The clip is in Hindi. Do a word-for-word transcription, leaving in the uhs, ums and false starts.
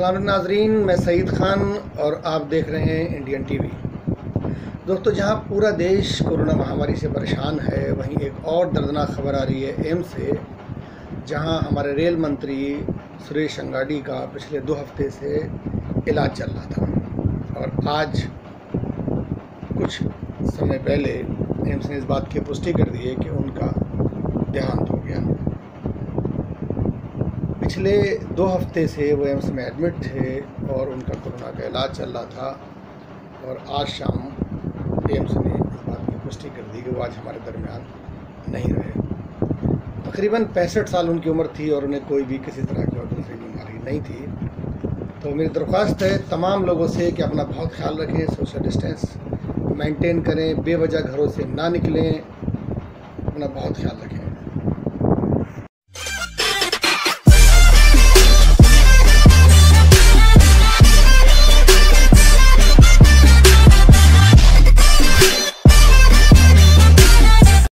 अस्सलाम नाजरीन, मैं सईद ख़ान और आप देख रहे हैं इंडियन टीवी। दोस्तों, जहां पूरा देश कोरोना महामारी से परेशान है, वहीं एक और दर्दनाक खबर आ रही है एम्स से, जहां हमारे रेल मंत्री सुरेश अंगाड़ी का पिछले दो हफ्ते से इलाज चल रहा था और आज कुछ समय पहले एम्स ने इस बात की पुष्टि कर दी है कि उनका देहांत हो गया। पिछले दो हफ्ते से वो एम्स में एडमिट थे और उनका कोरोना का इलाज चल रहा था और आज शाम एम्स ने इस बात की पुष्टि कर दी कि वो आज हमारे दरमियान नहीं रहे। तकरीबन पैंसठ साल उनकी उम्र थी और उन्हें कोई भी किसी तरह की और दूसरी बीमारी नहीं थी। तो मेरी दरख्वास्त है तमाम लोगों से कि अपना बहुत ख्याल रखें, सोशल डिस्टेंस मेंटेन करें, बेवजह घरों से ना निकलें, अपना बहुत ख्याल रखें।